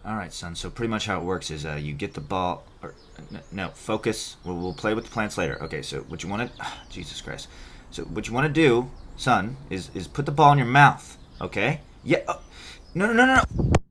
All right, son. So pretty much how it works is you get the ball. Or no, focus. We'll play with the plants later. Okay. So what you want to? Jesus Christ. So what you want to do, son, is put the ball in your mouth. Okay? Yeah. No.